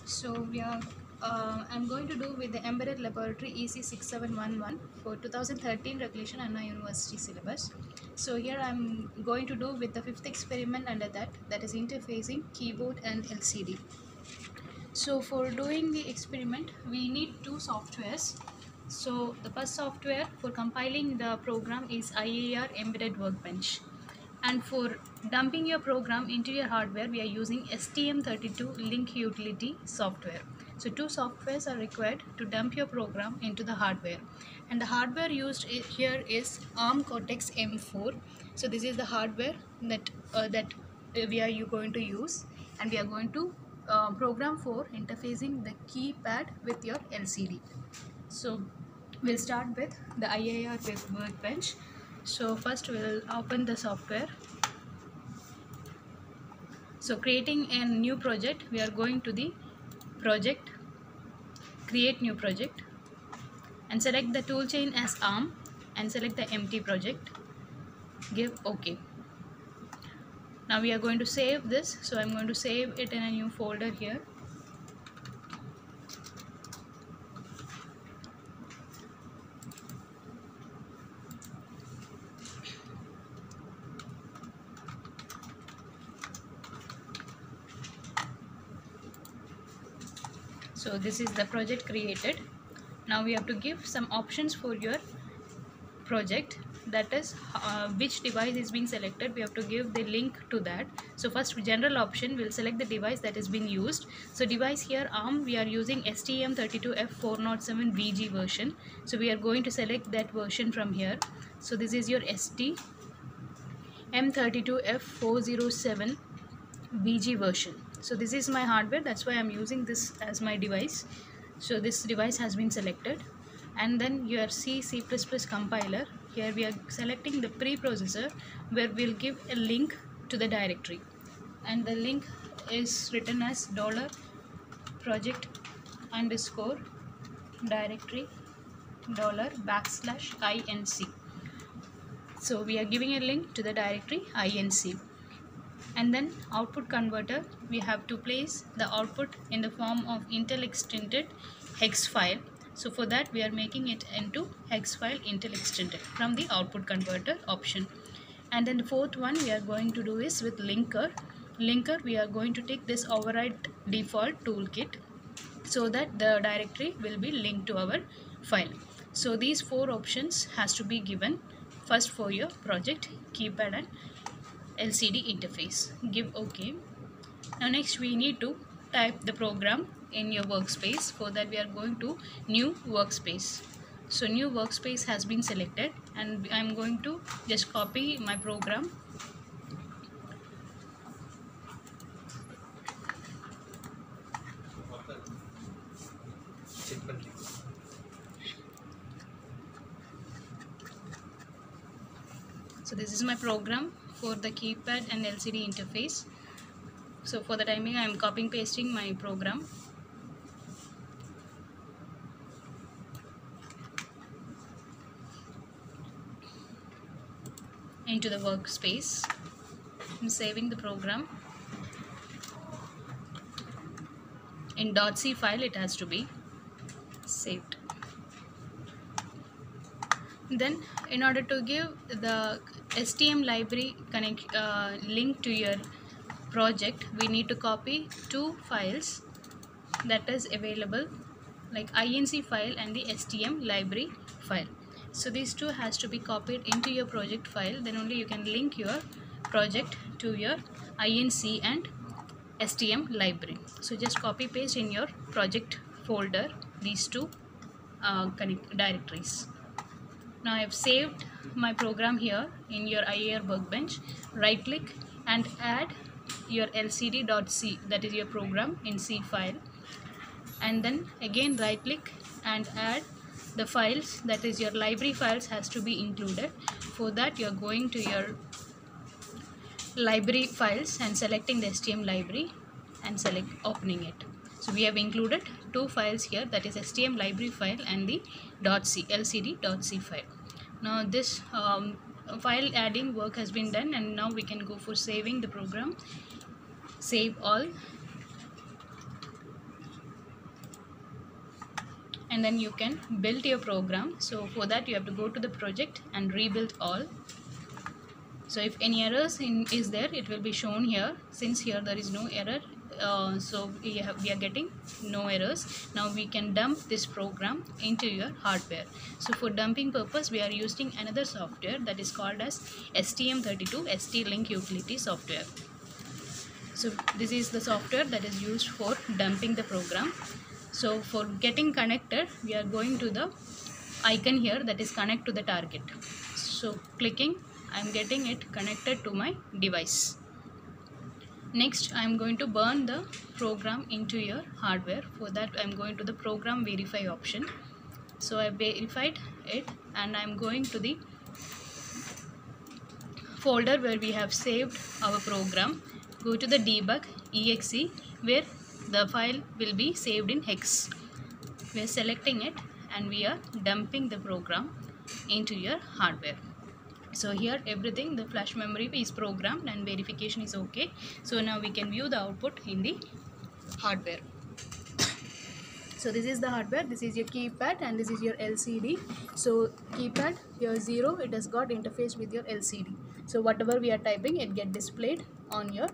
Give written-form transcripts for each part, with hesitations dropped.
I'm going to do with the Embedded Laboratory EC6711 for 2013 Regulation Anna University syllabus. So here I'm going to do with the fifth experiment under that is interfacing keyboard and LCD. So for doing the experiment, we need two softwares. So the first software for compiling the program is IAR Embedded Workbench. And for dumping your program into your hardware, we are using STM32 Link Utility software. So two softwares are required to dump your program into the hardware. And the hardware used here is ARM Cortex M4. So this is the hardware that we are going to use, and we are going to program for interfacing the keypad with your LCD. So we'll start with the IAR Workbench. So first we'll open the software. So creating a new project, we are going to the project, create new project, and select the toolchain as ARM and select the empty project. Give OK. Now we are going to save this. So I'm going to save it in a new folder here. So this is the project created. Now we have to give some options for your project, that is which device is being selected. We have to give the link to that. So first, general option, will select the device that is being used. So device here ARM, we are using STM32F407VG version. So we are going to select that version from here. So this is your STM32F407VG version. So this is my hardware, that's why I'm using this as my device. So this device has been selected. And then your C++ compiler, here we are selecting the preprocessor, where we'll give a link to the directory, and the link is written as $project_directory $\inc. So we are giving a link to the directory inc. And then output converter, we have to place the output in the form of Intel extended hex file. So for that, we are making it into hex file Intel extended from the output converter option. And then the fourth one we are going to do is with linker. Linker, we are going to take this override default toolkit, so that the directory will be linked to our file. So these four options has to be given first for your project, keypad and LCD interface. Give OK. Now next we need to type the program in your workspace. For that, we are going to new workspace. So new workspace has been selected, and I'm going to just copy my program. So this is my program for the keypad and LCD interface. So for the timing, I am copying pasting my program. Into the workspace. I'm saving the program in .c file. It has to be saved. Then in order to give the STM library link to your project, we need to copy two files that is available, like INC file and the STM library file. So these two has to be copied into your project file, then only you can link your project to your INC and STM library. So just copy paste in your project folder these two directories. Now I have saved my program here in your IAR Workbench. Right click and add your lcd.c, that is your program in C file, and then again right click and add the files, that is your library files has to be included. For that, you are going to your library files and selecting the STM library and select opening it. So we have included two files here, that is STM library file and the .c lcd.c file. Now this file adding work has been done, and now we can go for saving the program. Save all. and then you can build your program. So for that you have to go to the project and rebuild all. So if any errors is there, it will be shown here. Since here there is no error, so we are getting no errors. Now we can dump this program into your hardware. So for dumping purpose, we are using another software that is called as STM32 ST-Link Utility software. So this is the software that is used for dumping the program. So for getting connected, we are going to the icon here that is connect to the target. So clicking, I am getting it connected to my device. Next, I am going to burn the program into your hardware. For that, I am going to the program verify option. So I verified it, and I am going to the folder where we have saved our program. Go to the debug exe where the file will be saved in hex. We are selecting it and we are dumping the program into your hardware. So here everything, the flash memory is programmed and verification is okay. So now we can view the output in the hardware. So this is the hardware, this is your keypad and this is your LCD. So keypad, your 0, it has got interface with your LCD. So whatever we are typing, it get displayed on your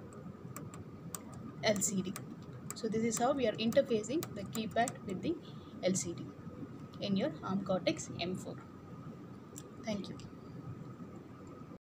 LCD. So this is how we are interfacing the keypad with the LCD in your ARM Cortex M4. Thank you.